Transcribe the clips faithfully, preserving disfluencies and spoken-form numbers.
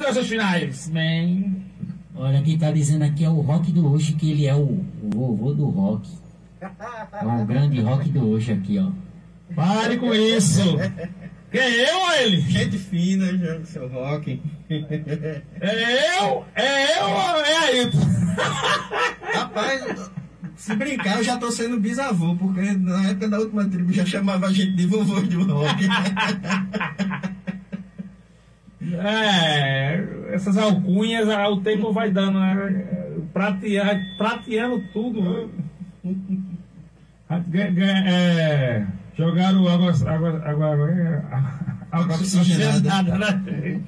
Considerações finais, man. Olha, quem tá dizendo aqui é o Rock do Oxo, que ele é o, o vovô do rock. É o grande Rock do Oxo aqui, ó. Pare com isso. Quem é eu ou ele? Gente fina, já, seu Rock. É eu? É eu ou é Ailton? Rapaz, se brincar, eu já tô sendo bisavô, porque na época da última tribo já chamava a gente de vovô do rock. É, essas alcunhas, o tempo vai dando, né? Prateando, prateando tudo. É, jogaram água, água, água, água, água oxigenada, né?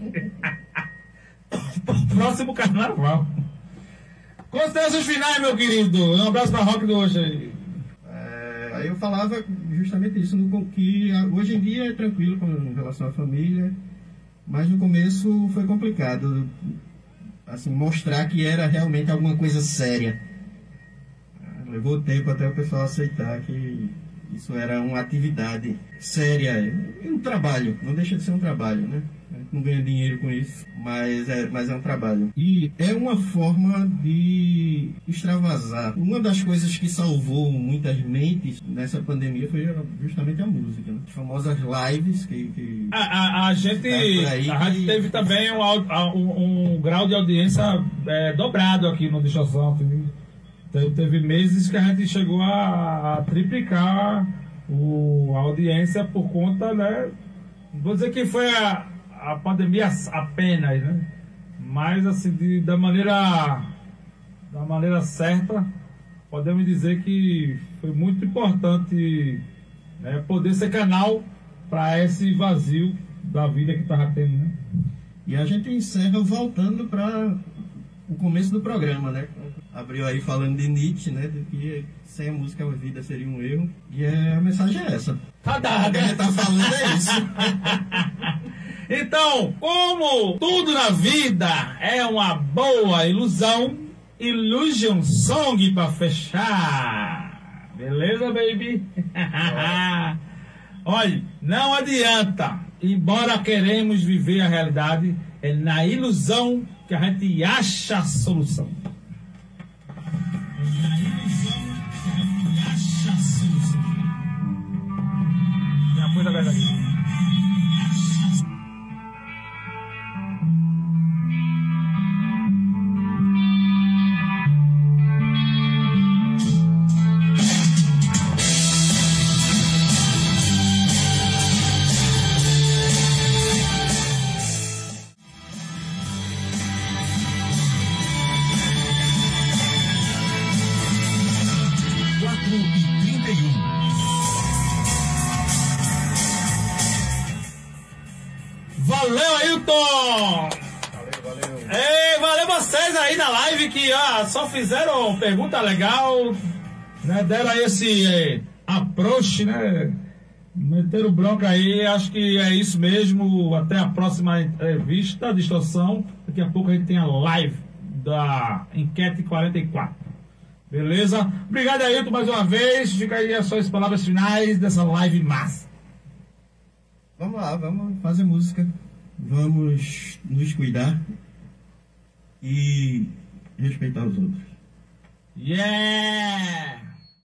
Próximo carnaval. Considerações finais, meu querido. Um abraço pra Rock do hoje aí. É, aí eu falava justamente isso, no, que hoje em dia é tranquilo com relação à família, mas no começo foi complicado, assim, mostrar que era realmente alguma coisa séria. Levou tempo até o pessoal aceitar que isso era uma atividade séria, um trabalho, não deixa de ser um trabalho, né? A gente não ganha dinheiro com isso, mas é, mas é um trabalho. E é uma forma de extravasar. Uma das coisas que salvou muitas mentes nessa pandemia foi justamente a música, né? As famosas lives que... que a, a, a gente, aí, a gente que... teve também um, um, um grau de audiência é, dobrado aqui no Distorção. Teve, teve meses que a gente chegou a, a triplicar o, a audiência por conta, né? Vou dizer que foi a, a pandemia apenas, né? Mas, assim, de, da maneira da maneira certa, podemos dizer que foi muito importante, né, poder ser canal para esse vazio da vida que estava tendo, né? E a gente encerra voltando para o começo do programa, né? Abriu aí falando de Nietzsche, né? De que sem a música a vida seria um erro. E é, a mensagem é essa. Tá dada. O que a gente tá falando é isso. Então, como tudo na vida é uma boa ilusão, Illusion Song pra fechar. Beleza, baby? Olha, não adianta. Embora queremos viver a realidade, é na ilusão que a gente acha a solução. Coisa verdadeira. quatro e trinta e um. Valeu, Ailton! Valeu, valeu. Ei, valeu vocês aí na live que ó, só fizeram pergunta legal, né? Deram aí esse é, approach, né? Meteram bronca aí, acho que é isso mesmo. Até a próxima entrevista, Distorção. Daqui a pouco a gente tem a live da Enquete quarenta e quatro. Beleza? Obrigado, Ailton, mais uma vez. Fica aí as suas palavras finais dessa live massa. Vamos lá, vamos fazer música, vamos nos cuidar e respeitar os outros. Yeah!